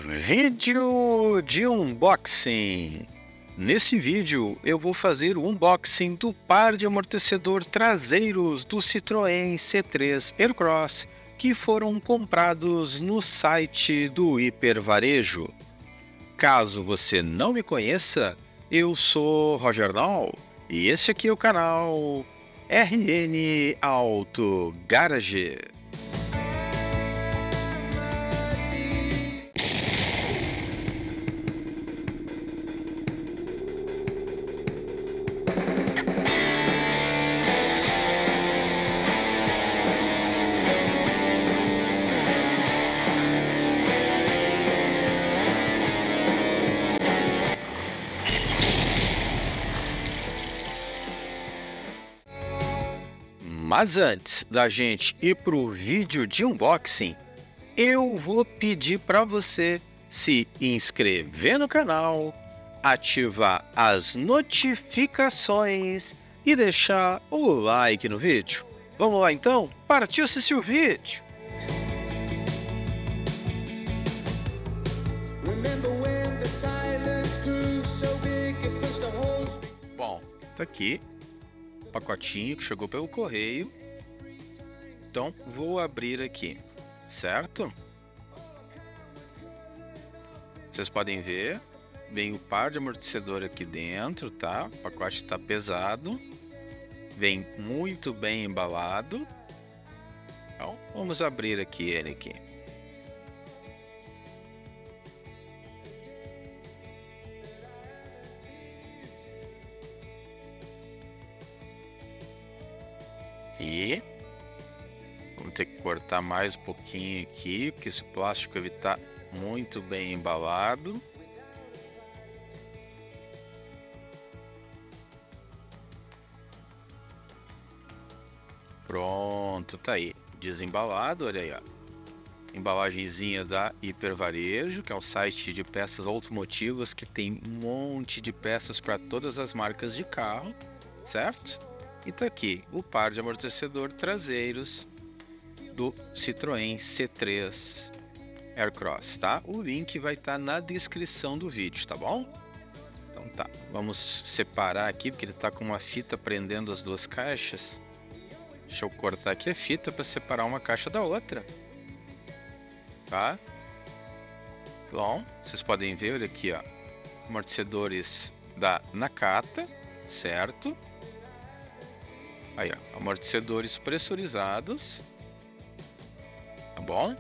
Vídeo de unboxing. Nesse vídeo eu vou fazer o unboxing do par de amortecedor traseiros do Citroën C3 Aircross que foram comprados no site do Hipervarejo. Caso você não me conheça, eu sou Roger Nall e esse aqui é o canal RN Auto Garage. Mas antes da gente ir para o vídeo de unboxing, eu vou pedir para você se inscrever no canal, ativar as notificações e deixar o like no vídeo. Vamos lá então? Partiu assistir o vídeo! Bom, tá aqui o pacotinho que chegou pelo correio. Então vou abrir aqui, certo? Vocês podem ver, vem o par de amortecedor aqui dentro, tá? O pacote está pesado, vem muito bem embalado. Então vamos abrir aqui ele aqui. E vamos ter que cortar mais um pouquinho aqui, porque esse plástico ele tá muito bem embalado. Pronto, tá aí, desembalado, olha aí, ó. Embalagenzinha da Hipervarejo, que é um site de peças automotivas que tem um monte de peças para todas as marcas de carro, certo? E tá aqui o par de amortecedor traseiros do Citroën C3 Aircross, tá? O link vai estar na descrição do vídeo, tá bom? Então tá, vamos separar aqui, porque ele tá com uma fita prendendo as duas caixas. Deixa eu cortar aqui a fita para separar uma caixa da outra, tá? Bom, vocês podem ver, olha aqui, ó, amortecedores da Nakata, certo? Aí, ó, amortecedores pressurizados, tá bom?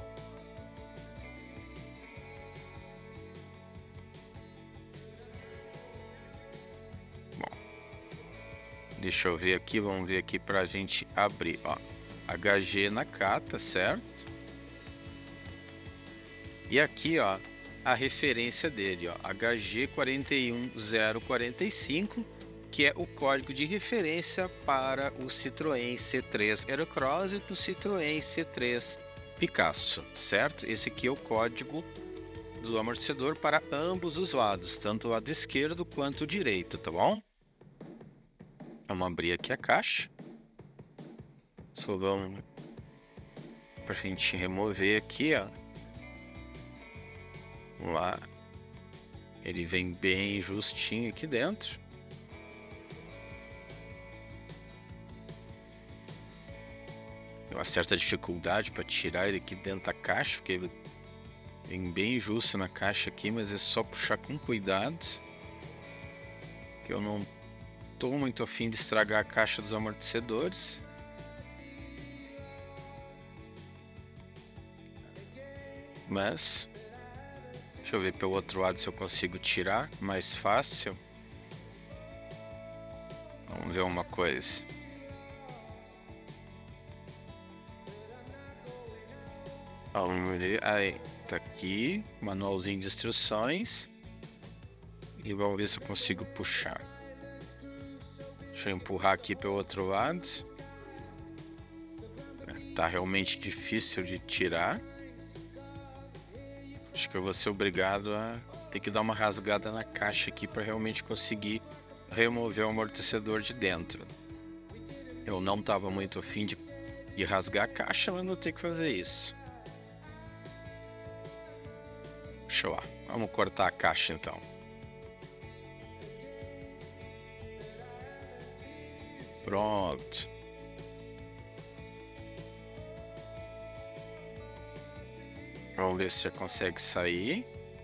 Bom, deixa eu ver aqui, vamos ver aqui pra gente abrir, ó, HG Nakata, certo? E aqui, ó, a referência dele, ó, HG41045, que é o código de referência para o Citroën C3 Aircross e para o Citroën C3 Picasso, certo? Esse aqui é o código do amortecedor para ambos os lados, tanto o lado esquerdo quanto o direito, tá bom? Vamos abrir aqui a caixa. Só vamos para a gente remover aqui, ó. Vamos lá. Ele vem bem justinho aqui dentro. Uma certa dificuldade para tirar ele aqui dentro da caixa, porque ele vem bem justo na caixa aqui, mas é só puxar com cuidado, que eu não tô muito afim de estragar a caixa dos amortecedores. Mas deixa eu ver pelo outro lado se eu consigo tirar mais fácil. Vamos ver uma coisa. Aí, tá aqui, manualzinho de instruções. E vamos ver se eu consigo puxar. Deixa eu empurrar aqui pelo outro lado. Tá realmente difícil de tirar. Acho que eu vou ser obrigado a ter que dar uma rasgada na caixa aqui para realmente conseguir remover o amortecedor de dentro. Eu não estava muito afim de rasgar a caixa, mas vou ter que fazer isso. caixa lá. Vamos cortar a caixa então. Pronto. Vamos ver se já consegue sair.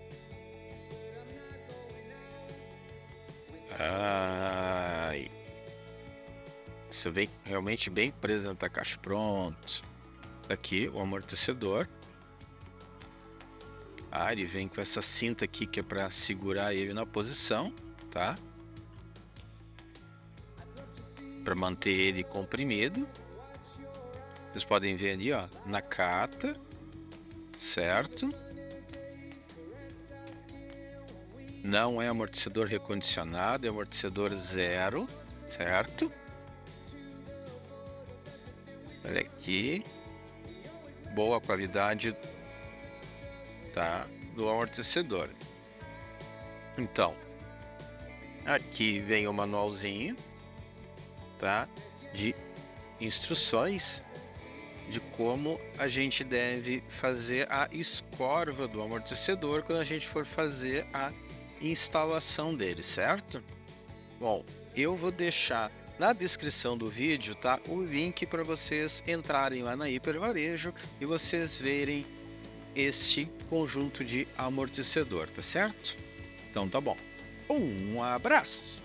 Ai. Isso vem realmente bem preso na caixa. Pronto. Aqui o amortecedor. Ah, ele vem com essa cinta aqui que é para segurar ele na posição, tá? Para manter ele comprimido. Vocês podem ver ali, ó, na cata, certo? Não é amortecedor recondicionado, é amortecedor zero, certo? Olha aqui, boa qualidade, tá, do amortecedor. Então, aqui vem o manualzinho, tá, de instruções de como a gente deve fazer a escorva do amortecedor quando a gente for fazer a instalação dele, certo? Bom, eu vou deixar na descrição do vídeo, tá, o link para vocês entrarem lá na Hipervarejo e vocês verem este conjunto de amortecedor, tá certo? Então tá bom. Um abraço!